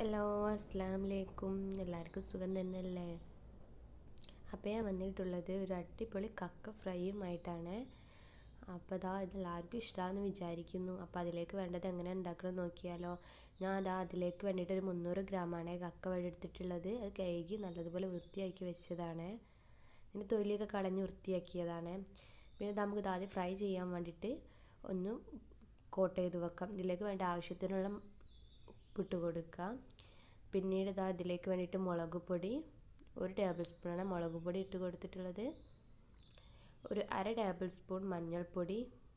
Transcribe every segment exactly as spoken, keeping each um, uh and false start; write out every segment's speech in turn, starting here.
Hello അസ്സലാമു അലൈക്കും. എല്ലാവർക്കും സുഖം തന്നെയല്ലേ? അപ്പോൾ ഞാൻ വന്നിട്ടുള്ളത് ഒരു അടിപൊളി കക്ക ഫ്രൈയുമായിട്ടാണ്. അപ്പോൾ അതാ ഇതെല്ലാവർക്കും ഇഷ്ടമാണെന്ന് വിചാരിക്കുന്നു. അപ്പോൾ അതിലേക്ക് വേണ്ടത് എങ്ങനെ ഉണ്ടാക്കണം നോക്കിയാലോ. ഞാൻ അതാ അതിലേക്ക് വേണ്ടിയിട്ട് ഒരു മുന്നൂറ് ഗ്രാമാണ് കക്ക വഴിയെടുത്തിട്ടുള്ളത്. അത് കഴുകി നല്ലതുപോലെ വൃത്തിയാക്കി വെച്ചതാണ്. ഇതിൻ്റെ തൊലിയൊക്കെ കളഞ്ഞ് വൃത്തിയാക്കിയതാണ്. പിന്നെ നമുക്ക് ഇതാദ്യം ഫ്രൈ ചെയ്യാൻ വേണ്ടിയിട്ട് ഒന്ന് കോട്ട് ചെയ്ത് വെക്കാം. ഇതിലേക്ക് വേണ്ട ആവശ്യത്തിനുള്ള ഉപ്പിട്ട് കൊടുക്കുക. പിന്നീട് ഇതാ ഇതിലേക്ക് വേണ്ടിയിട്ട് മുളക് പൊടി ഒരു ടേബിൾ സ്പൂണാണ് മുളക് പൊടി ഇട്ട് കൊടുത്തിട്ടുള്ളത്. ഒരു അര ടേബിൾ സ്പൂൺ മഞ്ഞൾപ്പൊടി,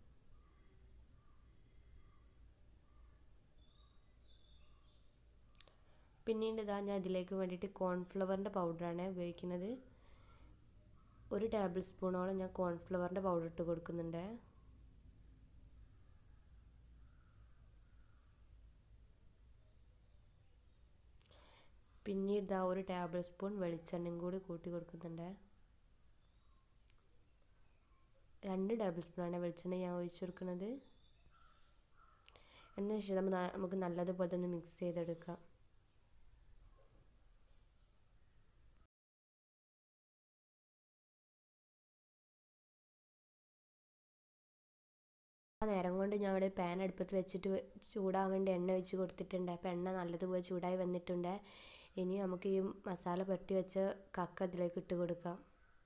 പിന്നീട് ഇതാ ഞാൻ ഇതിലേക്ക് വേണ്ടിയിട്ട് കോൺഫ്ലവറിൻ്റെ പൗഡറാണ് ഉപയോഗിക്കുന്നത്. ഒരു ടേബിൾ സ്പൂണോളം ഞാൻ കോൺഫ്ലവറിൻ്റെ പൗഡർ ഇട്ട് കൊടുക്കുന്നുണ്ട്. പിന്നീട് ഇതാ ഒരു ടേബിൾ സ്പൂൺ വെളിച്ചെണ്ണയും കൂടി കൂട്ടി കൊടുക്കുന്നുണ്ട്. രണ്ട് ടേബിൾ സ്പൂണാണ് വെളിച്ചെണ്ണ ഞാൻ ഒഴിച്ചു കൊടുക്കുന്നത്. എന്നു ശേഷം നമ്മൾ നമുക്ക് നല്ലതുപോലെ ഒന്ന് മിക്സ് ചെയ്തെടുക്കാം. ആ നേരം കൊണ്ട് ഞാൻ ഇവിടെ പാൻ അടുപ്പത്ത് വെച്ചിട്ട് ചൂടാൻ വേണ്ടി എണ്ണ ഒഴിച്ച് കൊടുത്തിട്ടുണ്ട്. അപ്പോൾ എണ്ണ നല്ലതുപോലെ ചൂടായി വന്നിട്ടുണ്ട്. ഇനി നമുക്ക് ഈ മസാല പുരട്ടി വെച്ച കക്ക അതിലേക്ക് ഇട്ട് കൊടുക്കാം.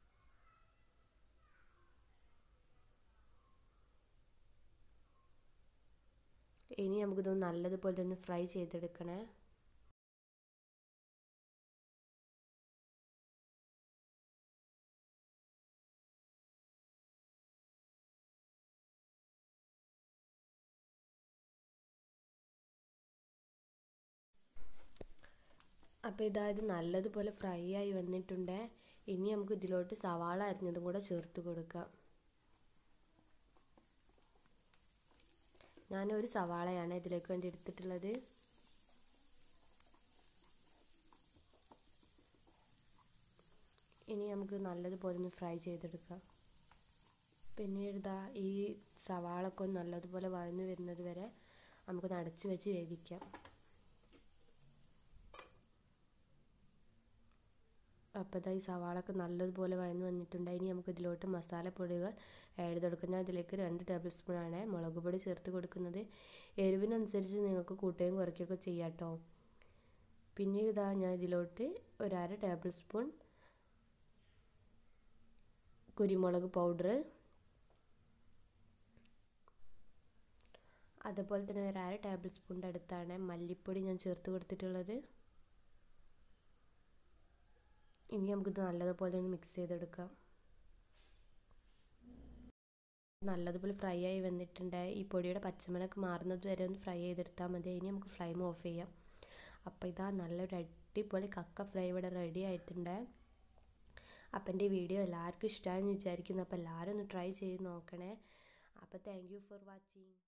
ഇനി നമുക്കിതൊന്ന് നല്ലതുപോലെ ഒന്ന് ഫ്രൈ ചെയ്തെടുക്കണേ. അപ്പോൾ ഇതായത് നല്ലതുപോലെ ഫ്രൈ ആയി വന്നിട്ടുണ്ട്. ഇനി നമുക്ക് ഇതിലോട്ട് സവാള അരിഞ്ഞതും കൂടെ ചേർത്ത് കൊടുക്കാം. ഞാനൊരു സവാളയാണ് ഇതിലേക്ക് വേണ്ടി എടുത്തിട്ടുള്ളത്. ഇനി നമുക്ക് നല്ലതുപോലെ ഒന്ന് ഫ്രൈ ചെയ്തെടുക്കാം. പിന്നീട് ഇതാ ഈ സവാളൊക്കെ ഒന്ന് നല്ലതുപോലെ വഴന്നു വരുന്നത് വരെ നമുക്ക് അടച്ച് വെച്ച് വേവിക്കാം. അപ്പോൾ ഇതാ ഈ സവാളൊക്കെ നല്ലതുപോലെ വഴന്നു വന്നിട്ടുണ്ട്. ഇനി നമുക്ക് ഇതിലോട്ട് മസാലപ്പൊടികൾ ആഡ് ചെയ്ത് കൊടുക്കുന്നത്. അതിലേക്ക് രണ്ട് ടേബിൾ സ്പൂണാണ് മുളക് പൊടി ചേർത്ത് കൊടുക്കുന്നത്. എരിവിനനുസരിച്ച് നിങ്ങൾക്ക് കൂട്ടുകയും കുറയ്ക്കുകയൊക്കെ ചെയ്യാം കേട്ടോ. പിന്നീട് ഇതാ ഞാൻ ഇതിലോട്ട് ഒരു അര ടേബിൾ സ്പൂൺ കുരുമുളക് പൗഡർ, അതുപോലെ തന്നെ ഒരു അര ടേബിൾ സ്പൂണിൻ്റെ അടുത്താണ് മല്ലിപ്പൊടി ഞാൻ ചേർത്ത് കൊടുത്തിട്ടുള്ളത്. ഇനി നമുക്കിത് നല്ലതുപോലെ ഒന്ന് മിക്സ് ചെയ്തെടുക്കാം. നല്ലതുപോലെ ഫ്രൈ ആയി വന്നിട്ടുണ്ട്. ഈ പൊടിയുടെ പച്ചമണമൊക്കെ മാറുന്നത് വരെ ഒന്ന് ഫ്രൈ ചെയ്തെടുത്താൽ മതി. ഇനി നമുക്ക് ഫ്ലെയിം ഓഫ് ചെയ്യാം. അപ്പോൾ ഇതാ നല്ലൊരു അടിപൊളി കക്ക ഫ്രൈ ഇവിടെ റെഡി ആയിട്ടുണ്ട്. അപ്പം എൻ്റെ വീഡിയോ എല്ലാവർക്കും ഇഷ്ടമായെന്ന് വിചാരിക്കുന്നു. അപ്പോൾ എല്ലാവരും ഒന്ന് ട്രൈ ചെയ്ത് നോക്കണേ. അപ്പോൾ താങ്ക് യു ഫോർ വാച്ചിങ്.